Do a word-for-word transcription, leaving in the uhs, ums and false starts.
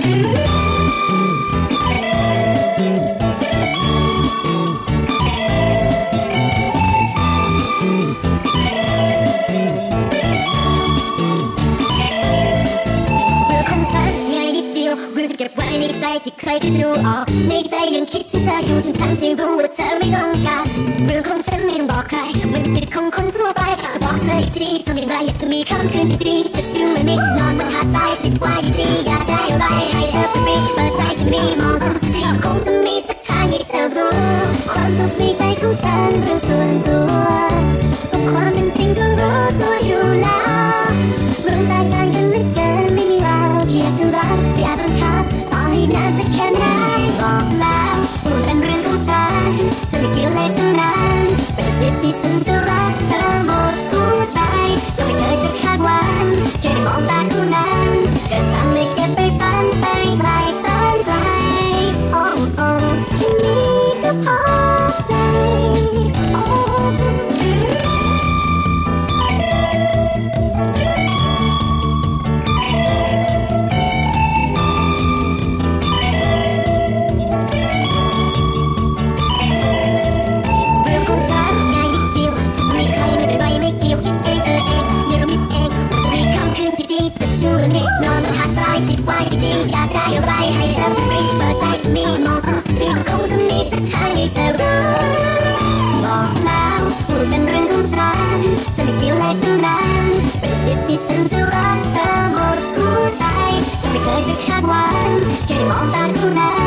ที่ใครก็ดูออกในใจยังคิดถึงเธออยู่ทั้งทั้งที่รู้ว่าเธอไม่ต้องการเรื่องของฉันไม่ต้องบอกใครมันสิทธิ์ของคนทั่วไปจะบอกเธออีกทีทำอย่างไรอยากจะมีค่ำคืนที่ดี Just you and me นอนบนหาดทรายสิบวายดีๆอยากได้อะไรให้เธอไปมีเปิดใจจะมีมองฉันสักทีคงจะมีสักทางให้เธอรู้ความสุขในใจของฉันเรื่องส่วนตัวกับความเป็นจริงก็รู้ตัวอยู่แล้วเรื่องแตกต่างกันเหลือเกินไม่มีเราแค่จะรักอย่าบังคับต่อให้นานสักแค่ไหนบอกแล้วว่าเป็นเรื่องของฉันจะไม่เกี่ยวเลยทั้งนั้นเป็นสิทธิ์ที่ฉันจะรักเธอหมดหัวใจก็ไม่เคยจะคาดหวังแค่ได้มองตาคู่นั้นเกิดทำให้เก็บไปฝันไปไกลแสนไกลโอ้โอ้แค่นี้ก็พอใจโอ้นอนบนหาดทรายที่กว้างดีๆอยากได้อะไรให้เธอไปรีบเปิดใจจะมีมองฉันสักทีคงจะมีสักทางให้เธอรู้บอกแล้วว่าเป็นเรื่องของฉันจะไม่เกี่ยวเลยทั้งนั้นเป็นสิทธิ์ที่ฉันจะรักเธอหมดหัวใจก็ไม่เคยจะคาดหวังแค่ได้มองตาคู่นั้น